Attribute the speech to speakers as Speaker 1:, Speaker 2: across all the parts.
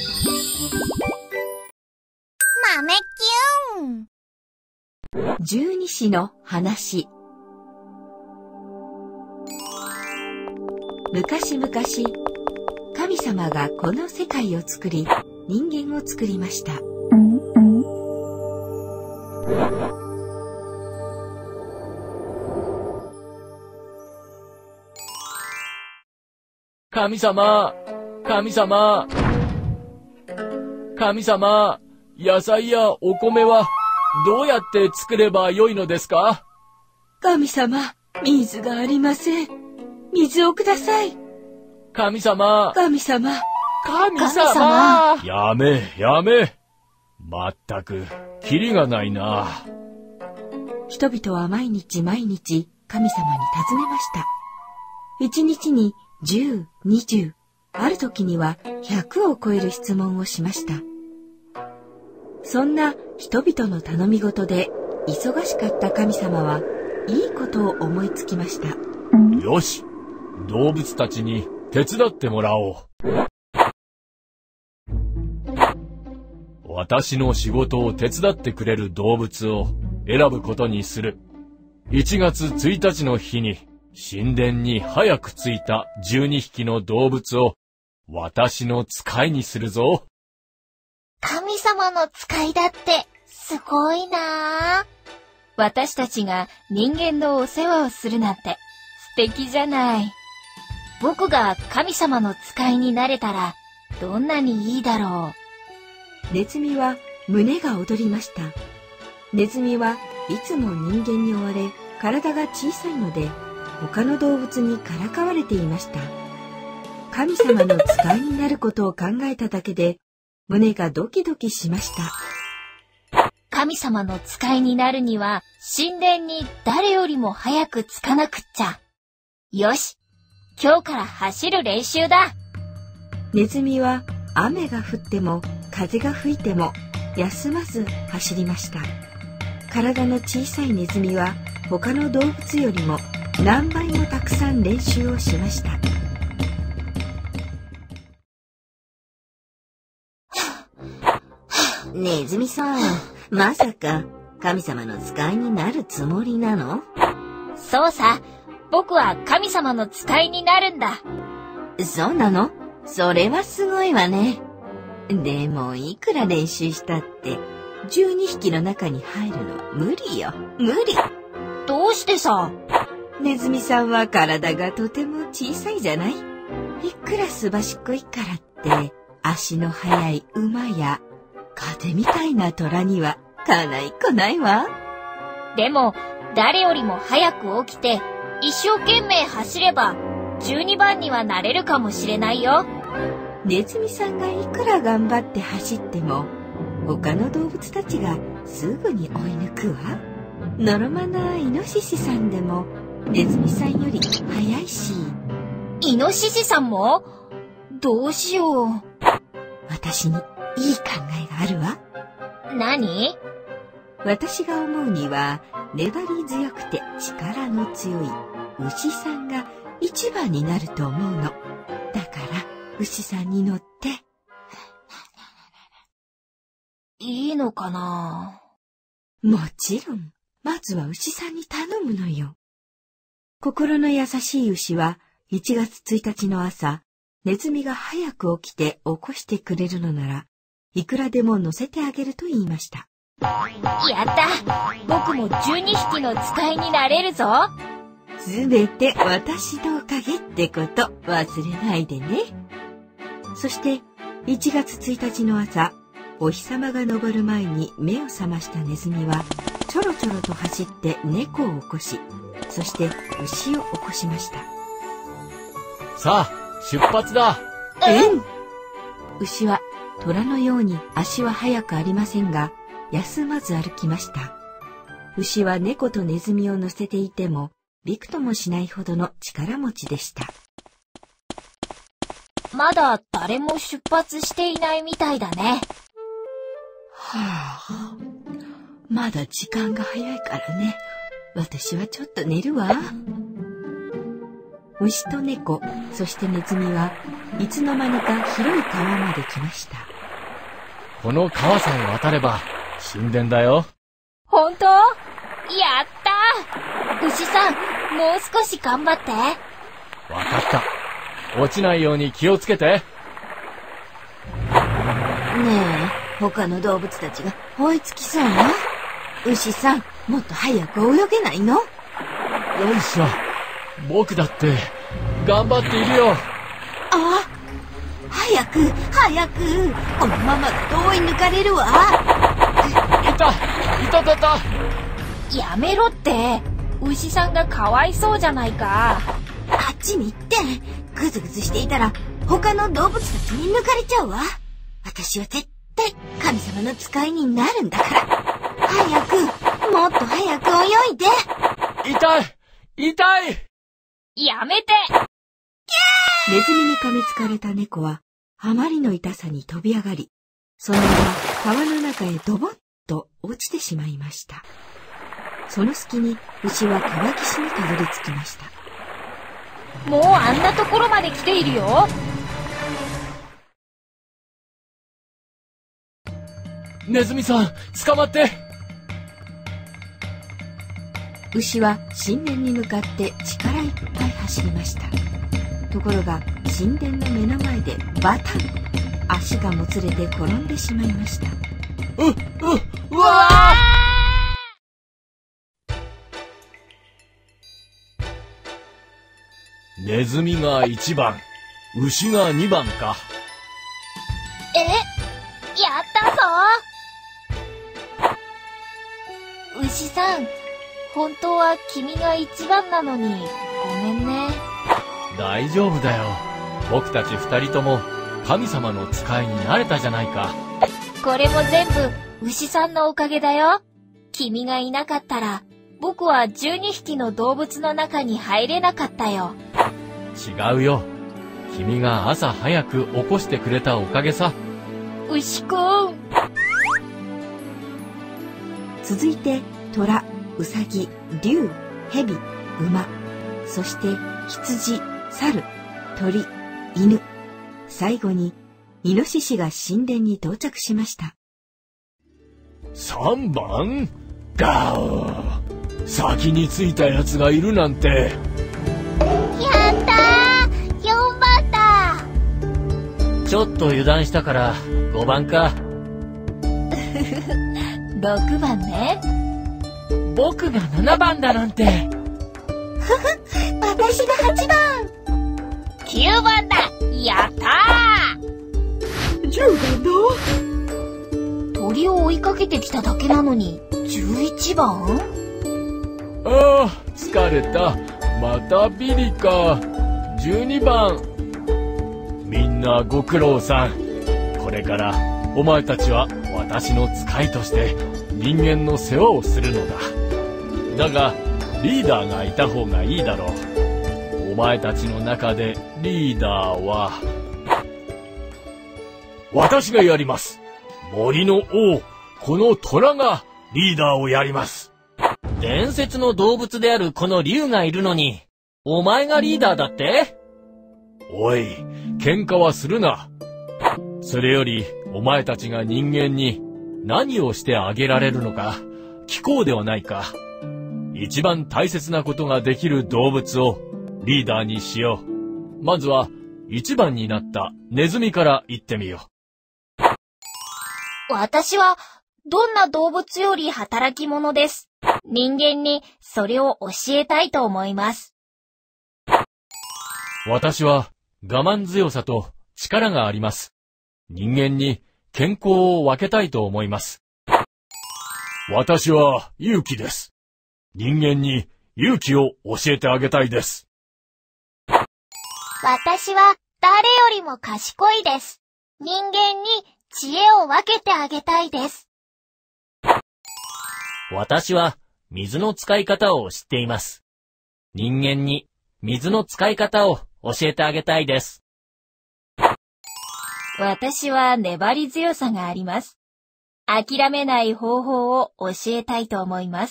Speaker 1: 豆キュン。
Speaker 2: 十二支の話。昔々、神様がこの世界を作り、人間を作りました。
Speaker 3: 神様、神様、神様、野菜やお米はどうやって作ればよいのですか？
Speaker 2: 神様、水がありません。水をください。
Speaker 3: 神様、
Speaker 2: 神様、
Speaker 3: 神様。やめ。まったく、キリがないな。
Speaker 2: 人々は毎日神様に尋ねました。一日に10、20、ある時には100を超える質問をしました。そんな人々の頼み事で忙しかった神様はいいことを思いつきました。
Speaker 3: よし、動物たちに手伝ってもらおう。私の仕事を手伝ってくれる動物を選ぶことにする。1月1日の日に神殿に早く着いた12匹の動物を私の使いにするぞ。
Speaker 1: 神様の使いだってすごいな。
Speaker 4: 私たちが人間のお世話をするなんて素敵じゃない。僕が神様の使いになれたらどんなにいいだろ
Speaker 2: う。ネズミは胸が躍りました。ネズミはいつも人間に追われ体が小さいので他の動物にからかわれていました。神様の使いになることを考えただけで胸がドキドキしました。
Speaker 4: 神様の使いになるには神殿に誰よりも早く着かなくっちゃ。よし、今日から走る練習だ。
Speaker 2: ネズミは雨が降っても風が吹いても休まず走りました。体の小さいネズミは他の動物よりも何倍もたくさん練習をしました。
Speaker 5: ネズミさん、まさか神様の使いになるつもりなの？
Speaker 4: そうさ、僕は神様の使いになるんだ。
Speaker 5: そうなの？それはすごいわね。でもいくら練習したって12匹の中に入るのは無理よ、無理。
Speaker 4: どうしてさ？
Speaker 2: ネズミさんは体がとても小さいじゃない？いくらすばしっこいからって足の速い馬や風みたいな虎にはかないっこないわ。
Speaker 4: でも誰よりも早く起きて一生懸命走れば12番にはなれるかもしれないよ。
Speaker 2: ネズミさんがいくら頑張って走っても他の動物たちがすぐに追い抜くわ。のろまなイノシシさんでもネズミさんより速いし。
Speaker 4: イノシシさんも？どうしよう。
Speaker 2: 私にいい考えがあるわ。
Speaker 4: 何？
Speaker 2: 私が思うには粘り強くて力の強い牛さんが一番になると思うの。だから牛さんに乗って。
Speaker 4: いいのかな？
Speaker 2: もちろん、まずは牛さんに頼むのよ。心の優しい牛は1月1日の朝、ネズミが早く起きて起こしてくれるのなら、いくらでも乗せてあげると言いました。
Speaker 4: やった！僕も12匹の使いになれるぞ！
Speaker 2: すべて私のおかげってこと忘れないでね。そして1月1日の朝、お日様が昇る前に目を覚ましたネズミは、ちょろちょろと走って猫を起こし、そして牛を起こしました。
Speaker 3: さあ、出発だ！
Speaker 2: 牛は虎のように足は速くありませんが、休まず歩きました。牛は猫とネズミを乗せていても、びくともしないほどの力持ちでした。
Speaker 4: まだ誰も出発していないみたいだね。
Speaker 2: まだ時間が早いからね。私はちょっと寝るわ。牛と猫、そしてネズミはいつの間にか広い川まで来ました。
Speaker 3: この川さえ渡れば神殿だよ。
Speaker 4: 本当？やったー！牛さん、もう少し頑張って。
Speaker 3: わかった。落ちないように気をつけて。
Speaker 5: ねえ、他の動物たちが追いつきそうよ。牛さん、もっと早く泳げないの？
Speaker 3: よいしょ。僕だって頑張っているよ。
Speaker 5: あ、早く早く、このままだと追い抜かれるわ。
Speaker 3: いた
Speaker 4: やめろって、牛さんがかわいそうじゃないか。
Speaker 5: あっちに行って、ぐずぐずしていたら他の動物たちに抜かれちゃうわ。私は絶対神様の使いになるんだから。早く、もっと早く泳いで。
Speaker 3: 痛い。
Speaker 4: やめて。
Speaker 2: ネズミに噛みつかれた猫はあまりの痛さに飛び上がり、そのまま川の中へドボンと落ちてしまいました。その隙に牛は川岸にたどり着きました。
Speaker 4: もうあんなところまで来ているよ。
Speaker 3: ネズミさん、捕まって。
Speaker 2: 牛は神殿に向かって力いっぱい走りました。ところが神殿の目の前でバタン、足がもつれて転んでしまいました。
Speaker 3: うわー！ネズミが1番、牛が2番か。
Speaker 4: やったぞ！牛さん、本当は君が1番なのにごめんね。
Speaker 3: 大丈夫だよ。僕たち2人とも神様の使いになれたじゃないか。
Speaker 4: これも全部牛さんのおかげだよ。君がいなかったら僕は12匹の動物の中に入れなかったよ。
Speaker 3: 違うよ。君が朝早く起こしてくれたおかげさ。
Speaker 4: 牛くん。
Speaker 2: 続いて虎、ウサギ、竜、ヘビ、馬、そして羊、猿、鳥、犬、最後にイノシシが神殿に到着しました。
Speaker 3: 3番？ガオー！先に着いたやつがいるなんて。
Speaker 1: やったー！ 4 番だ！
Speaker 3: ちょっと油断したから5番か。
Speaker 4: 6番ね。
Speaker 3: 僕が7番だなんて。
Speaker 5: 私が8番。
Speaker 4: 9番だ！やったー！10番だ！鳥を追いかけてきただけなのに11番？
Speaker 3: ああ、疲れた。またビリか。12番。みんなご苦労さん。これからお前たちは私の使いとして人間の世話をするのだ。だがリーダーがいた方がいいだろう。お前たちの中でリーダーは私がやります。森の王、この虎がリーダーをやります。伝説の動物であるこの竜がいるのに、お前がリーダーだって？おい、喧嘩はするな。それより、お前たちが人間に何をしてあげられるのか、聞こうではないか。一番大切なことができる動物をリーダーにしよう。まずは、1番になったネズミから言ってみよう。
Speaker 4: 私はどんな動物より働き者です。人間にそれを教えたいと思います。
Speaker 3: 私は我慢強さと力があります。人間に健康を分けたいと思います。私は勇気です。人間に勇気を教えてあげたいです。
Speaker 1: 私は誰よりも賢いです。人間に知恵を分けてあげたいです。
Speaker 3: 私は水の使い方を知っています。人間に水の使い方を教えてあげたいです。
Speaker 4: 私は粘り強さがあります。諦めない方法を教えたいと思います。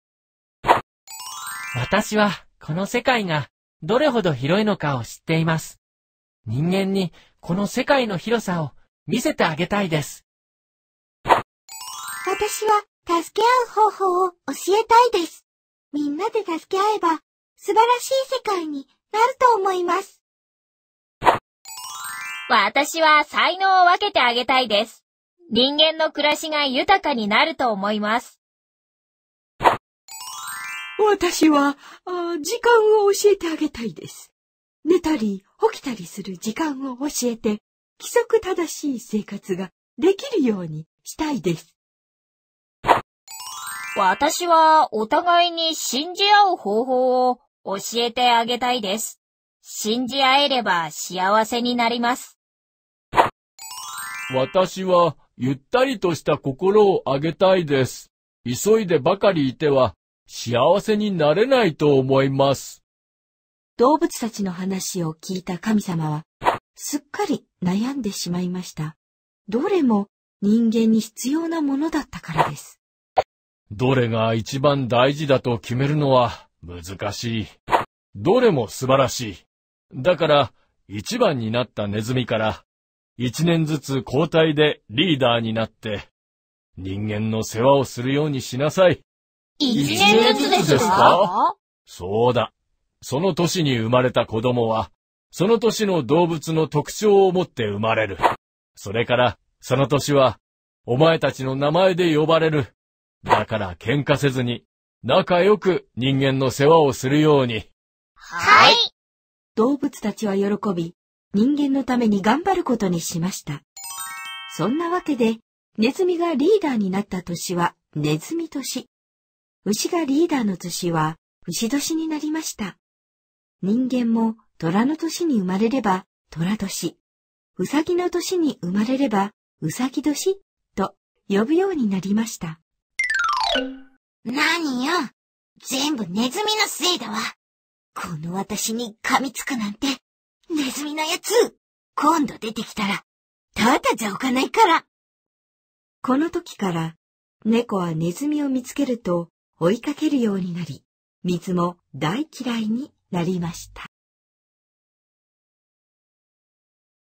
Speaker 3: 私はこの世界がどれほど広いのかを知っています。人間にこの世界の広さを見せてあげたいです。
Speaker 5: 私は助け合う方法を教えたいです。みんなで助け合えば素晴らしい世界になると思います。
Speaker 4: 私は才能を分けてあげたいです。人間の暮らしが豊かになると思います。
Speaker 2: 私は、時間を教えてあげたいです。寝たり起きたりする時間を教えて、規則正しい生活ができるようにしたいです。
Speaker 4: 私はお互いに信じ合う方法を教えてあげたいです。信じ合えれば幸せになります。
Speaker 3: 私はゆったりとした心をあげたいです。急いでばかりいては幸せになれないと思います。
Speaker 2: 動物たちの話を聞いた神様は、すっかり悩んでしまいました。どれも人間に必要なものだったからです。
Speaker 3: どれが一番大事だと決めるのは難しい。どれも素晴らしい。だから一番になったネズミから1年ずつ交代でリーダーになって人間の世話をするようにしなさい。
Speaker 4: 1年ずつですか？
Speaker 3: そうだ。その年に生まれた子供はその年の動物の特徴を持って生まれる。それからその年はお前たちの名前で呼ばれる。だから喧嘩せずに仲良く人間の世話をするように。
Speaker 4: はい。
Speaker 2: 動物たちは喜び、人間のために頑張ることにしました。そんなわけで、ネズミがリーダーになった年はネズミ年。牛がリーダーの年は牛年になりました。人間も虎の年に生まれれば虎年、ウサギの年に生まれればウサギ年と呼ぶようになりました。
Speaker 5: 何よ。全部ネズミのせいだわ。この私に噛みつくなんて、ネズミのやつ、今度出てきたら、ただじゃおかないから。
Speaker 2: この時から、猫はネズミを見つけると追いかけるようになり、水も大嫌いになりました。